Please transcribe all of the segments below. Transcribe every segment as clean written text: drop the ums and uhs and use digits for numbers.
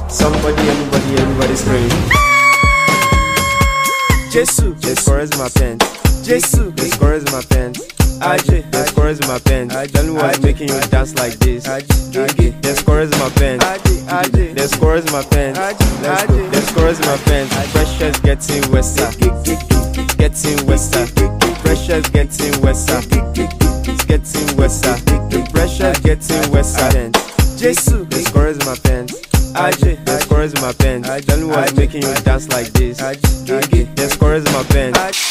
Somebody, anybody, everybody scream. Jesus, the score is my pen. Jesus, the score is my pen. AJ, the score is my pen. Tell me what's making you dance like this. The score is my pen. The score is my pen. The score is my pen. Pressure's getting worse. Getting worse. Pressure's getting worse. It's getting worse. The pressure's getting worse. Jesus, the score is my pen. AJ, the score is my pen. Tell me what's making you dance like this. The score is my pen.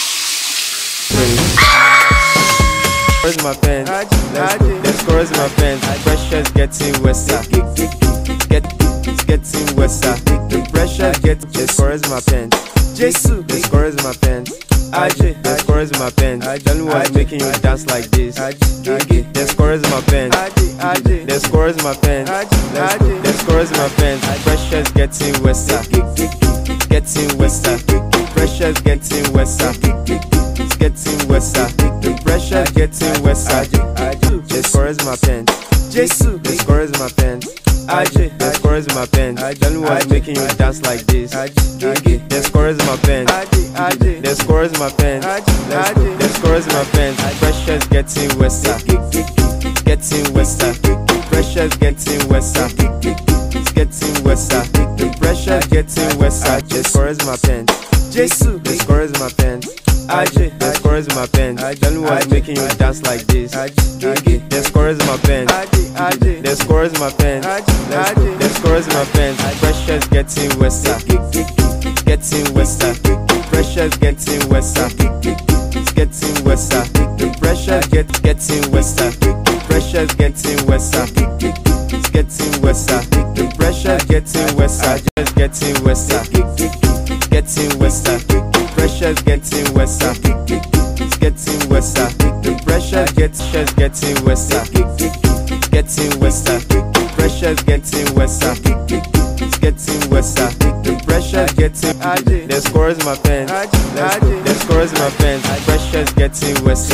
Where's my pen? The score is my pen. Pressure's getting worse. It's getting worse. The pressure's getting. The score is my pen. Jesus, the score is my pen. AJ, the score is my pen. Tell me what's making you dance like this. The score is my pen. The score is my pen. The score is my pen. Pressure's getting worse. Getting worse. Pressure's getting worse. It's getting worse. The pressure's getting worse. The score is my pen. Jesus, the score is my pen. AJ, the score is my pen. Tell me what's making you dance like this. The score is my pen. The score is my pen. The score is my pen. Pressure's getting worse. Getting worse. Pressure's getting worse. It's getting worse. The pressure's getting worse. The score is my pen. Jesus, the score is my pen. AJ, the score is my pen. Tell me what's making you dance like this. The score is my pen. The score is my pen. The score is my pen. Pressure's getting worse. Getting worse. Pressure's getting worse. It's getting worse. The pressure's getting worse. Pressure's getting worse. It's getting worse. The pressure's getting worse. It's getting worse. Getting worse. Pressure's getting worse. It's getting worse. The pressure's getting worse. Getting worse. Pressure's getting worse. It's getting worse. The pressure's getting. The score is my pen. The score is my pen. Pressure's getting worse.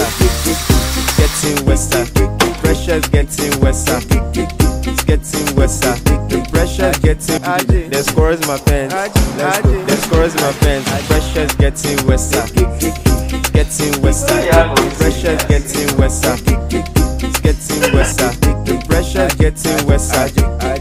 Getting worse. Pressure's getting worse. It's getting worse. The pressure's getting. The score is my pen. The score is my pen. Pressure's getting worse. Getting worse. Pressure's getting worse. It's getting worse. The pressure's getting worse.